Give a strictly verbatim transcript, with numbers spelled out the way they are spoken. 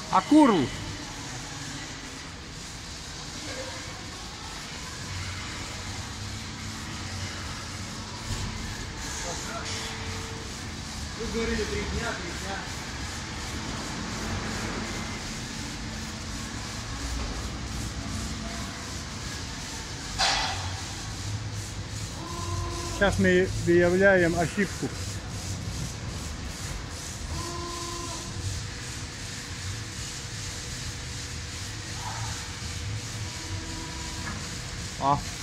А курл? Вы говорили три дня, три дня. Сейчас мы выявляем ошибку. А.